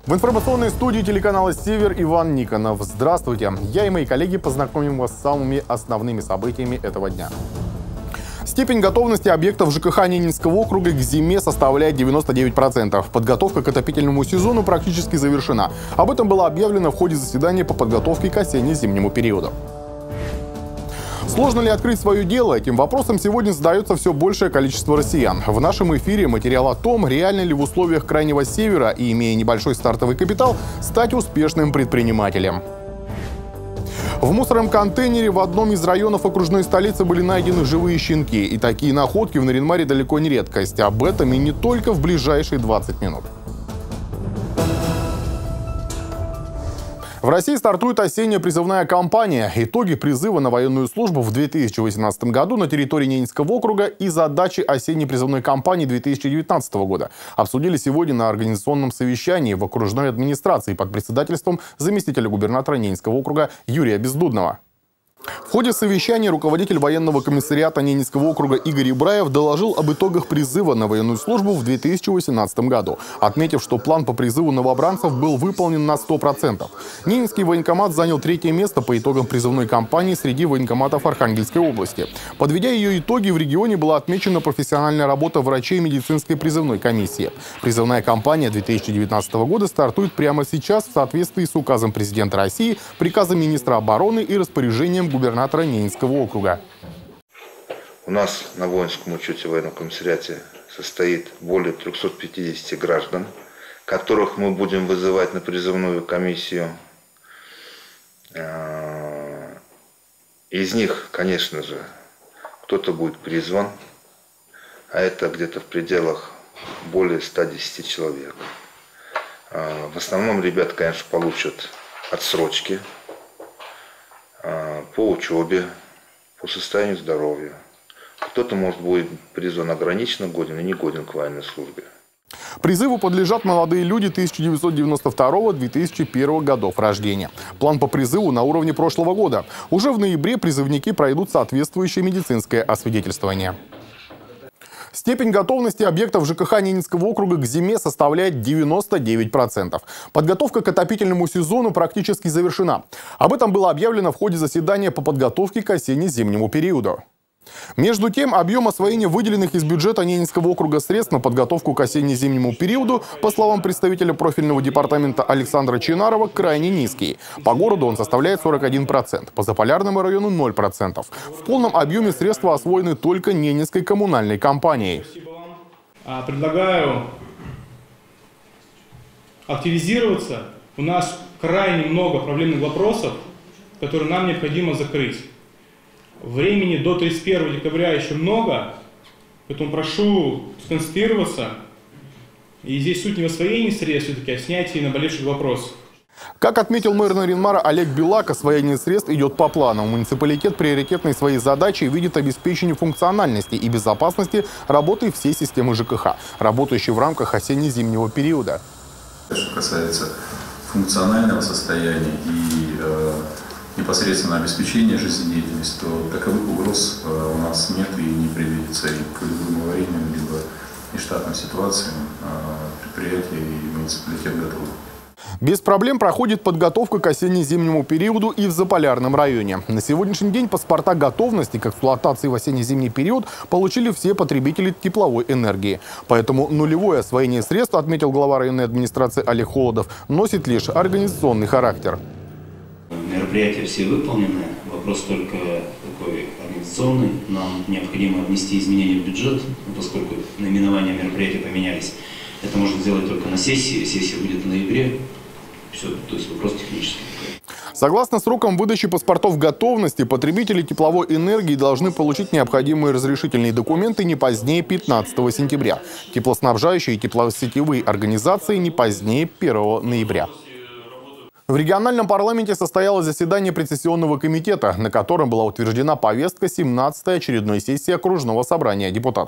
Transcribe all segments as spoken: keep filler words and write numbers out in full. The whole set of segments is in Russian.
В информационной студии телеканала «Север» Иван Никонов. Здравствуйте! Я и мои коллеги познакомим вас с самыми основными событиями этого дня. Степень готовности объектов ЖКХ Ненецкого округа к зиме составляет девяносто девять процентов. Подготовка к отопительному сезону практически завершена. Об этом было объявлено в ходе заседания по подготовке к осенне-зимнему периоду. Сложно ли открыть свое дело? Этим вопросом сегодня задается все большее количество россиян. В нашем эфире материал о том, реально ли в условиях Крайнего Севера и имея небольшой стартовый капитал, стать успешным предпринимателем. В мусорном контейнере в одном из районов окружной столицы были найдены живые щенки. И такие находки в Нарьян-Маре далеко не редкость. Об этом и не только в ближайшие двадцать минут. В России стартует осенняя призывная кампания. Итоги призыва на военную службу в две тысячи восемнадцатом году на территории Ненецкого округа и задачи осенней призывной кампании две тысячи девятнадцатого года обсудили сегодня на организационном совещании в окружной администрации под председательством заместителя губернатора Ненецкого округа Юрия Бездудного. В ходе совещания руководитель военного комиссариата Ненецкого округа Игорь Ибраев доложил об итогах призыва на военную службу в две тысячи восемнадцатом году, отметив, что план по призыву новобранцев был выполнен на сто процентов. Ненецкий военкомат занял третье место по итогам призывной кампании среди военкоматов Архангельской области. Подведя ее итоги, в регионе была отмечена профессиональная работа врачей медицинской призывной комиссии. Призывная кампания две тысячи девятнадцатого года стартует прямо сейчас в соответствии с указом президента России, приказом министра обороны и распоряжением губернатора Ненецкого округа. У нас на воинском учете в военном комиссариате состоит более трёхсот пятидесяти граждан, которых мы будем вызывать на призывную комиссию. Из них, конечно же, кто-то будет призван, а это где-то в пределах более ста десяти человек. В основном ребята, конечно, получат отсрочки по учебе, по состоянию здоровья. Кто-то, может, будет призван ограниченно годен и не годен к военной службе. Призыву подлежат молодые люди тысяча девятьсот девяносто второго — две тысячи первого годов рождения. План по призыву на уровне прошлого года. Уже в ноябре призывники пройдут соответствующее медицинское освидетельствование. Степень готовности объектов ЖКХ Ненецкого округа к зиме составляет девяносто девять процентов. Подготовка к отопительному сезону практически завершена. Об этом было объявлено в ходе заседания по подготовке к осенне-зимнему периоду. Между тем, объем освоения выделенных из бюджета Ненецкого округа средств на подготовку к осенне-зимнему периоду, по словам представителя профильного департамента Александра Чинарова, крайне низкий. По городу он составляет сорок один процент, по Заполярному району ноль процентов. В полном объеме средства освоены только Ненецкой коммунальной компанией. Предлагаю активизироваться. У нас крайне много проблемных вопросов, которые нам необходимо закрыть. Времени до тридцать первого декабря еще много, поэтому прошу сконцентрироваться. И здесь суть не в освоении средств, все-таки, а в снятии наболевших вопросов. Как отметил мэр Нарьян-Мара Олег Белак, освоение средств идет по плану. Муниципалитет приоритетной своей задачей видит обеспечение функциональности и безопасности работы всей системы ЖКХ, работающей в рамках осенне-зимнего периода. Что касается функционального состояния и э, непосредственно обеспечения жизнедеятельности, то таковых угроз э, у нас нет и не предвидится. И к любым аварийным либо нештатным ситуациям э, предприятия и муниципалитет готовы. Без проблем проходит подготовка к осенне-зимнему периоду и в Заполярном районе. На сегодняшний день паспорта готовности к эксплуатации в осенне-зимний период получили все потребители тепловой энергии. Поэтому нулевое освоение средств, отметил глава районной администрации Олег Холодов, носит лишь организационный характер. Мероприятия все выполнены. Вопрос только такой организационный. Нам необходимо внести изменения в бюджет, поскольку наименования мероприятия поменялись. Это можно сделать только на сессии. Сессия будет в ноябре. Все, то есть вопрос технический. Согласно срокам выдачи паспортов готовности, потребители тепловой энергии должны получить необходимые разрешительные документы не позднее пятнадцатого сентября. Теплоснабжающие и теплосетевые организации не позднее первого ноября. В региональном парламенте состоялось заседание предсессионного комитета, на котором была утверждена повестка семнадцатой очередной сессии окружного собрания депутатов.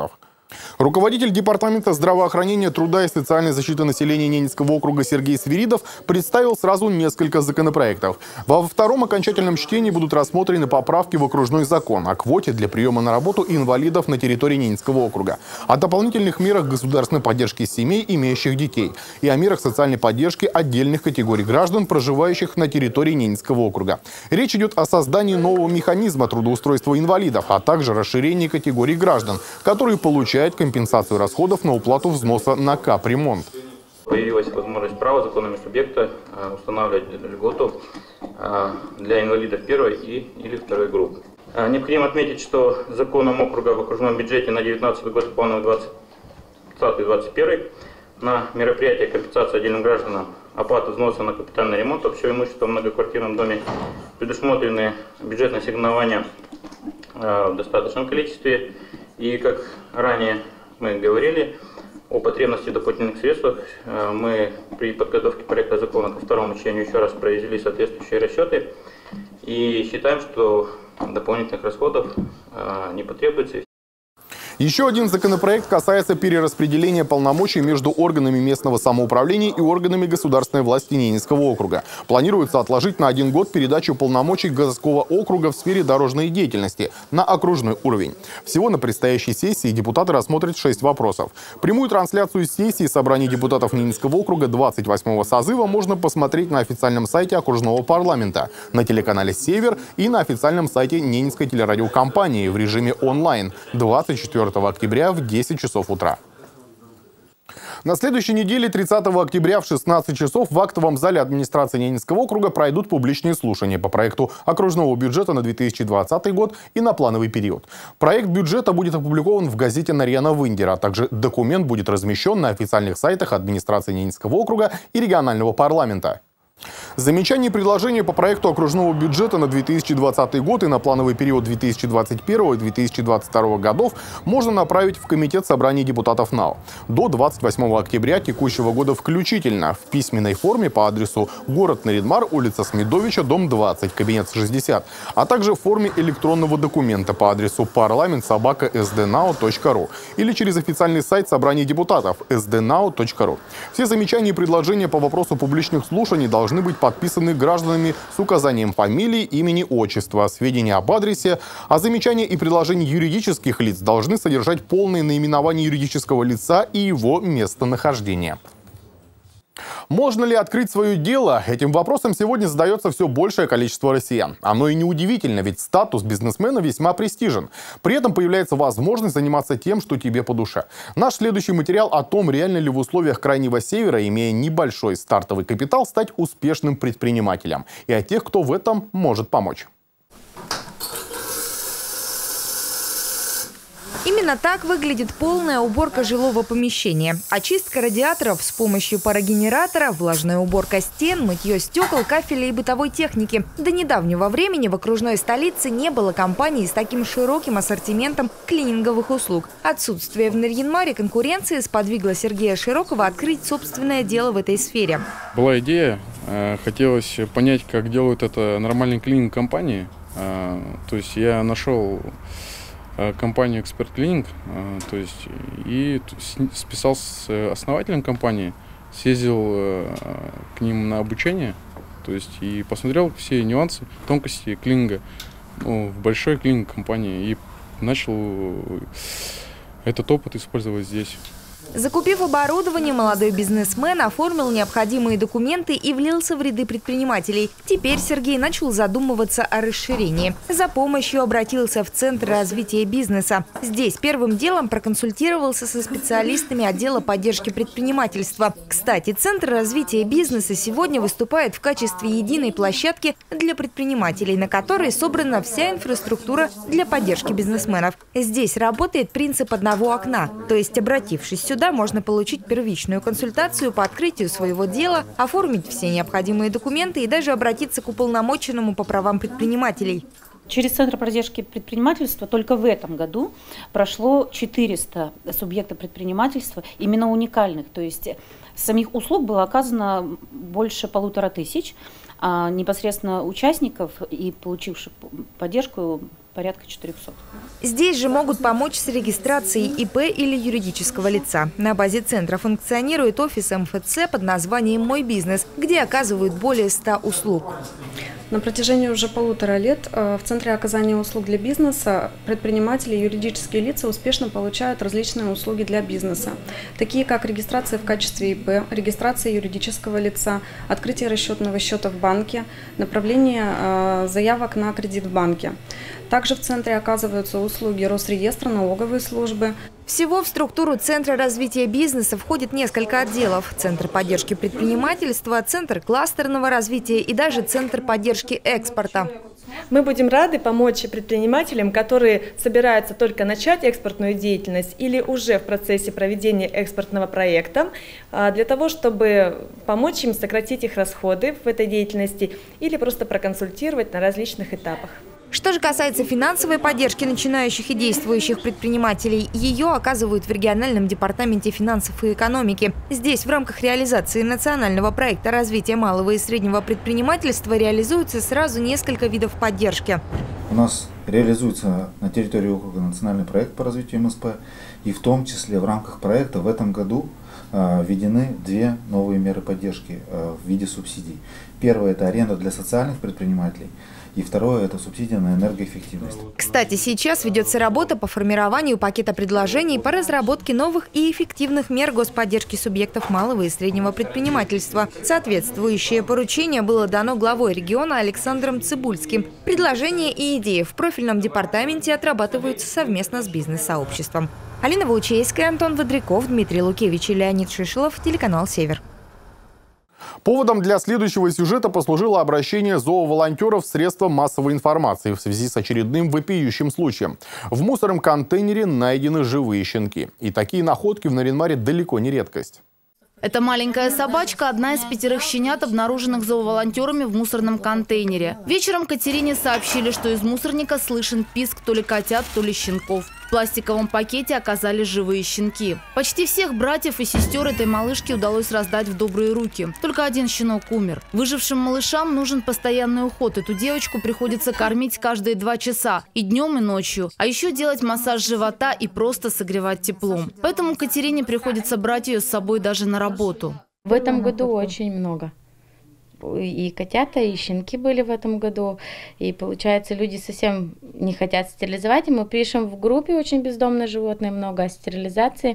Руководитель Департамента здравоохранения, труда и социальной защиты населения Ненецкого округа Сергей Свиридов представил сразу несколько законопроектов. Во втором окончательном чтении будут рассмотрены поправки в окружной закон о квоте для приема на работу инвалидов на территории Ненецкого округа, о дополнительных мерах государственной поддержки семей, имеющих детей, и о мерах социальной поддержки отдельных категорий граждан, проживающих на территории Ненецкого округа. Речь идет о создании нового механизма трудоустройства инвалидов, а также расширении категорий граждан, которые получают компенсацию расходов на уплату взноса на капремонт. Появилась возможность права законами субъекта устанавливать льготу для инвалидов первой и или второй группы. Необходимо отметить, что законом округа в окружном бюджете на две тысячи девятнадцатый год, плановый двадцатый — двадцать первый, на мероприятия компенсации отдельным гражданам оплаты взноса на капитальный ремонт общего имущества в многоквартирном доме предусмотрены бюджетные ассигнования в достаточном количестве. И как ранее мы говорили о потребности в дополнительных средствах, мы при подготовке проекта закона ко второму чтению еще раз произвели соответствующие расчеты и считаем, что дополнительных расходов не потребуется. Еще один законопроект касается перераспределения полномочий между органами местного самоуправления и органами государственной власти Ненецкого округа. Планируется отложить на один год передачу полномочий городского округа в сфере дорожной деятельности на окружной уровень. Всего на предстоящей сессии депутаты рассмотрят шесть вопросов. Прямую трансляцию сессии собраний депутатов Ненецкого округа двадцать восьмого созыва можно посмотреть на официальном сайте окружного парламента, на телеканале «Север» и на официальном сайте Ненецкой телерадиокомпании в режиме онлайн двадцать четвёртого октября в десять часов утра. На следующей неделе, тридцатого октября в шестнадцать часов, в актовом зале администрации Ненецкого округа пройдут публичные слушания по проекту окружного бюджета на две тысячи двадцатый год и на плановый период. Проект бюджета будет опубликован в газете «Нарьяна Виндера», а также документ будет размещен на официальных сайтах администрации Ненецкого округа и регионального парламента. Замечания и предложения по проекту окружного бюджета на две тысячи двадцатый год и на плановый период две тысячи двадцать первого — две тысячи двадцать второго годов можно направить в Комитет собраний депутатов НАО до двадцать восьмого октября текущего года включительно в письменной форме по адресу город Нарьян, улица Смедовича, дом двадцать, кабинет шестьдесят, а также в форме электронного документа по адресу парламент собака эс дэ нау точка ру или через официальный сайт собраний депутатов эс дэ нау точка ру. Все замечания и предложения по вопросу публичных слушаний должны быть подписаны гражданами с указанием фамилии, имени, отчества, сведения об адресе, а замечания и предложения юридических лиц должны содержать полное наименование юридического лица и его местонахождение. Можно ли открыть свое дело? Этим вопросом сегодня задается все большее количество россиян. Оно и неудивительно, ведь статус бизнесмена весьма престижен. При этом появляется возможность заниматься тем, что тебе по душе. Наш следующий материал о том, реально ли в условиях Крайнего Севера, имея небольшой стартовый капитал, стать успешным предпринимателем. И о тех, кто в этом может помочь. Именно так выглядит полная уборка жилого помещения. Очистка радиаторов с помощью парогенератора, влажная уборка стен, мытье стекол, кафеля и бытовой техники. До недавнего времени в окружной столице не было компаний с таким широким ассортиментом клининговых услуг. Отсутствие в Нарьян-Маре конкуренции сподвигло Сергея Широкова открыть собственное дело в этой сфере. Была идея, хотелось понять, как делают это нормальные клининг-компании. То есть я нашел компанию «Эксперт Клининг», то есть и списал с основателем компании, съездил к ним на обучение, то есть и посмотрел все нюансы, тонкости клининга, ну, в большой клининг-компании и начал этот опыт использовать здесь. Закупив оборудование, молодой бизнесмен оформил необходимые документы и влился в ряды предпринимателей. Теперь Сергей начал задумываться о расширении. За помощью обратился в Центр развития бизнеса. Здесь первым делом проконсультировался со специалистами отдела поддержки предпринимательства. Кстати, Центр развития бизнеса сегодня выступает в качестве единой площадки для предпринимателей, на которой собрана вся инфраструктура для поддержки бизнесменов. Здесь работает принцип одного окна, то есть, обратившись сюда, можно получить первичную консультацию по открытию своего дела, оформить все необходимые документы и даже обратиться к уполномоченному по правам предпринимателей. Через Центр поддержки предпринимательства только в этом году прошло четыреста субъектов предпринимательства, именно уникальных. То есть самих услуг было оказано больше полутора тысяч, а непосредственно участников и получивших поддержку порядка четырёхсот. Здесь же могут помочь с регистрацией И П или юридического лица. На базе центра функционирует офис Эм Эф Цэ под названием «Мой бизнес», где оказывают более ста услуг. На протяжении уже полутора лет в Центре оказания услуг для бизнеса предприниматели и юридические лица успешно получают различные услуги для бизнеса, такие как регистрация в качестве И П, регистрация юридического лица, открытие расчетного счета в банке, направление заявок на кредит в банке. Также в Центре оказываются услуги Росреестра, налоговые службы. Всего в структуру Центра развития бизнеса входит несколько отделов. Центр поддержки предпринимательства, Центр кластерного развития и даже Центр поддержки экспорта. Мы будем рады помочь предпринимателям, которые собираются только начать экспортную деятельность или уже в процессе проведения экспортного проекта, для того, чтобы помочь им сократить их расходы в этой деятельности или просто проконсультировать на различных этапах. Что же касается финансовой поддержки начинающих и действующих предпринимателей, ее оказывают в региональном департаменте финансов и экономики. Здесь в рамках реализации национального проекта развития малого и среднего предпринимательства реализуются сразу несколько видов поддержки. У нас реализуется на территории округа национальный проект по развитию Эм Эс Пэ, и в том числе в рамках проекта в этом году введены две новые меры поддержки в виде субсидий. Первое – это аренда для социальных предпринимателей. И второе – это субсидия на энергоэффективность. Кстати, сейчас ведется работа по формированию пакета предложений по разработке новых и эффективных мер господдержки субъектов малого и среднего предпринимательства. Соответствующее поручение было дано главой региона Александром Цыбульским. Предложения и идеи в профильном департаменте отрабатываются совместно с бизнес-сообществом. Алина Ваучейская, Антон Водряков, Дмитрий Лукевич и Леонид Шишелов, телеканал «Север». Поводом для следующего сюжета послужило обращение зооволонтеров в средства массовой информации в связи с очередным вопиющим случаем. В мусорном контейнере найдены живые щенки. И такие находки в Нарьян-Маре далеко не редкость. Эта маленькая собачка – одна из пятерых щенят, обнаруженных зооволонтерами в мусорном контейнере. Вечером Катерине сообщили, что из мусорника слышен писк то ли котят, то ли щенков. В пластиковом пакете оказались живые щенки. Почти всех братьев и сестер этой малышки удалось раздать в добрые руки. Только один щенок умер. Выжившим малышам нужен постоянный уход. Эту девочку приходится кормить каждые два часа. И днем, и ночью. А еще делать массаж живота и просто согревать теплом. Поэтому Катерине приходится брать ее с собой даже на работу. В этом году очень много. И котята, и щенки были в этом году. И получается, люди совсем не хотят стерилизовать. И мы пишем в группе «Очень бездомные животные», много о стерилизации.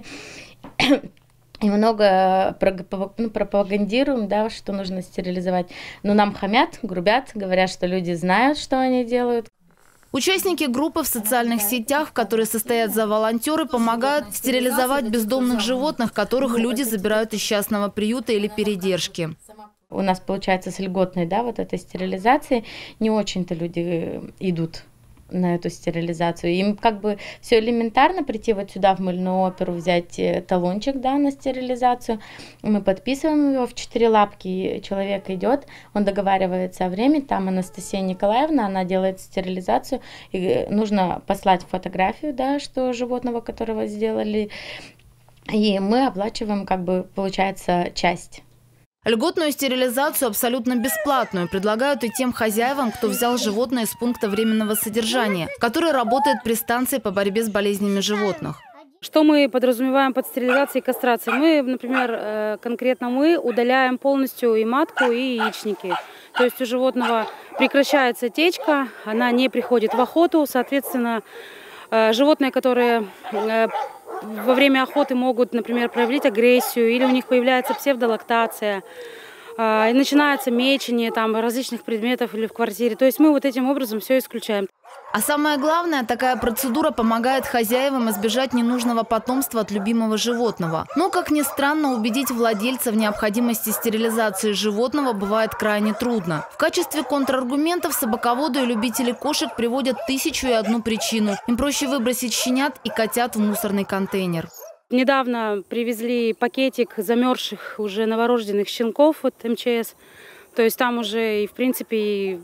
И много пропагандируем, да, что нужно стерилизовать. Но нам хамят, грубят, говорят, что люди знают, что они делают. Участники группы в социальных сетях, в которой состоят зооволонтеры, помогают стерилизовать бездомных животных, которых люди забирают из частного приюта или передержки. У нас получается с льготной, да, вот этой стерилизации не очень-то люди идут на эту стерилизацию. Им как бы все элементарно прийти вот сюда в мыльную оперу, взять талончик, да, на стерилизацию. Мы подписываем его в четыре лапки, человек идет, он договаривается о времени, там Анастасия Николаевна, она делает стерилизацию, и нужно послать фотографию, да, что животного, которого сделали, и мы оплачиваем, как бы, получается, часть. Льготную стерилизацию абсолютно бесплатную предлагают и тем хозяевам, кто взял животное из пункта временного содержания, который работает при станции по борьбе с болезнями животных. Что мы подразумеваем под стерилизацией и кастрацией? Мы, например, конкретно мы удаляем полностью и матку, и яичники. То есть у животного прекращается течка, она не приходит в охоту, соответственно, животные, которые во время охоты могут, например, проявить агрессию, или у них появляется псевдолактация, и начинается мечение там, различных предметов или в квартире. То есть мы вот этим образом все исключаем. А самое главное, такая процедура помогает хозяевам избежать ненужного потомства от любимого животного. Но, как ни странно, убедить владельца в необходимости стерилизации животного бывает крайне трудно. В качестве контраргументов собаководы и любители кошек приводят тысячу и одну причину. Им проще выбросить щенят и котят в мусорный контейнер. Недавно привезли пакетик замерзших уже новорожденных щенков от эм че эс. То есть там уже, и в принципе,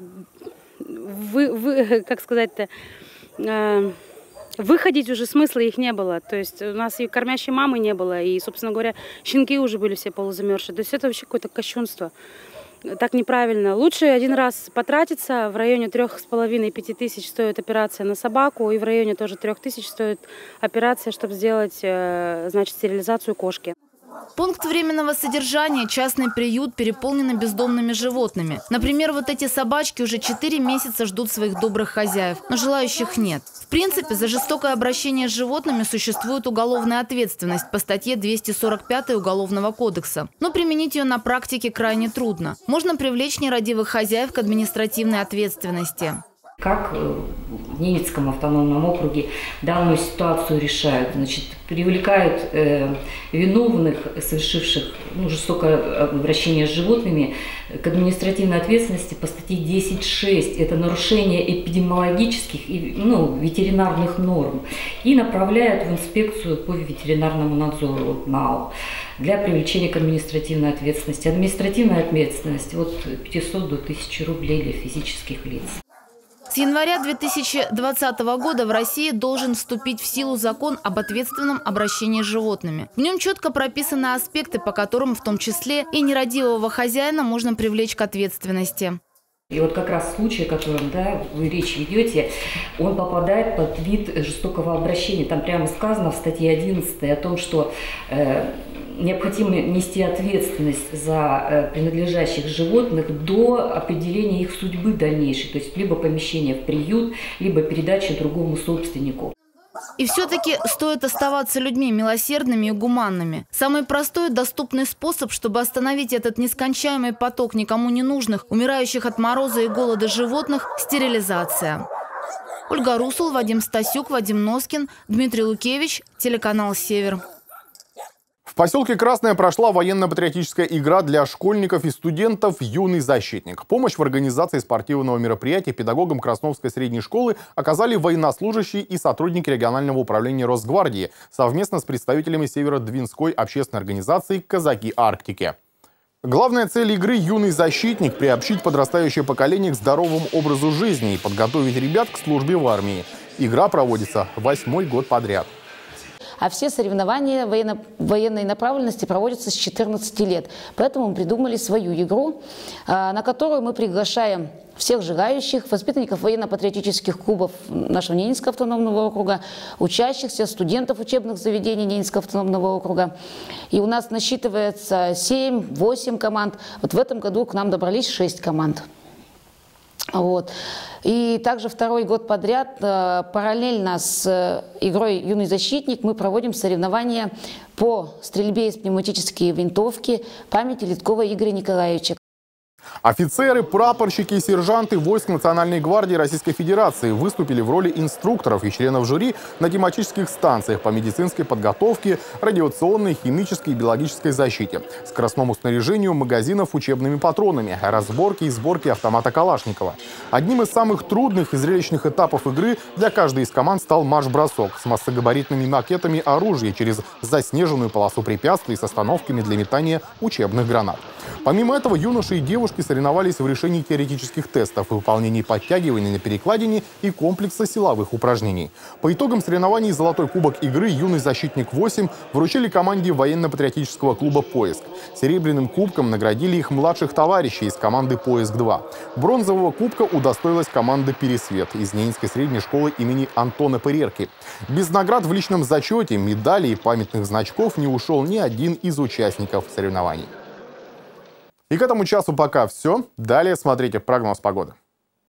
Вы, вы, как сказать-то, э, выходить уже смысла их не было. То есть у нас и кормящей мамы не было, и, собственно говоря, щенки уже были все полузамерзшие. То есть это вообще какое-то кощунство. так неправильно. Лучше один раз потратиться, в районе трех с половиной-пяти тысяч стоит операция на собаку, и в районе тоже трех тысяч стоит операция, чтобы сделать, значит, стерилизацию кошки. Пункт временного содержания – частный приют, переполненный бездомными животными. Например, вот эти собачки уже четыре месяца ждут своих добрых хозяев, но желающих нет. В принципе, за жестокое обращение с животными существует уголовная ответственность по статье двести сорок пять Уголовного кодекса. Но применить ее на практике крайне трудно. Можно привлечь нерадивых хозяев к административной ответственности. Как в Ненецком автономном округе данную ситуацию решают? Значит, привлекают э, виновных, совершивших ну, жестокое обращение с животными, к административной ответственности по статье десять шесть. Это нарушение эпидемиологических и ну, ветеринарных норм. И направляют в инспекцию по ветеринарному надзору НАО для привлечения к административной ответственности. Административная ответственность от пятисот до тысячи рублей для физических лиц. С января две тысячи двадцатого года в России должен вступить в силу закон об ответственном обращении с животными. В нем четко прописаны аспекты, по которым в том числе и нерадивого хозяина можно привлечь к ответственности. И вот как раз случай, о котором да, вы речь ведете, он попадает под вид жестокого обращения. Там прямо сказано в статье одиннадцатой о том, что э, необходимо нести ответственность за э, принадлежащих животных до определения их судьбы дальнейшей, то есть либо помещения в приют, либо передачи другому собственнику. И все-таки стоит оставаться людьми милосердными и гуманными. Самый простой и доступный способ, чтобы остановить этот нескончаемый поток никому не нужных, умирающих от мороза и голода животных – стерилизация. Ольга Русул, Вадим Стасюк, Вадим Носкин, Дмитрий Лукевич, телеканал «Север». В поселке Красное прошла военно-патриотическая игра для школьников и студентов «Юный защитник». Помощь в организации спортивного мероприятия педагогам Красновской средней школы оказали военнослужащие и сотрудники регионального управления Росгвардии совместно с представителями Северодвинской общественной организации «Казаки Арктики». Главная цель игры «Юный защитник» – приобщить подрастающее поколение к здоровому образу жизни и подготовить ребят к службе в армии. Игра проводится восьмой год подряд. А все соревнования военно, военной направленности проводятся с четырнадцати лет. Поэтому мы придумали свою игру, на которую мы приглашаем всех желающих, воспитанников военно-патриотических клубов нашего Ненецкого автономного округа, учащихся, студентов учебных заведений Ненецкого автономного округа. И у нас насчитывается семь-восемь команд. Вот в этом году к нам добрались шесть команд. Вот. И также второй год подряд, параллельно с игрой «Юный защитник», мы проводим соревнования по стрельбе из пневматической винтовки памяти Литкова Игоря Николаевича. Офицеры, прапорщики и сержанты войск Национальной гвардии Российской Федерации выступили в роли инструкторов и членов жюри на тематических станциях по медицинской подготовке, радиационной, химической и биологической защите, скоростному снаряжению магазинов учебными патронами, разборке и сборке автомата Калашникова. Одним из самых трудных и зрелищных этапов игры для каждой из команд стал марш-бросок с массогабаритными макетами оружия через заснеженную полосу препятствий с остановками для метания учебных гранат. Помимо этого, юноши и девушки соревновались в решении теоретических тестов, выполнении подтягиваний на перекладине и комплекса силовых упражнений. По итогам соревнований «Золотой кубок игры» «Юный защитник-восемь» вручили команде военно-патриотического клуба «Поиск». Серебряным кубком наградили их младших товарищей из команды «Поиск-два». Бронзового кубка удостоилась команда «Пересвет» из Ненецкой средней школы имени Антона Перерки. Без наград в личном зачете, медалей и памятных значков не ушел ни один из участников соревнований. И к этому часу пока все. Далее смотрите прогноз погоды.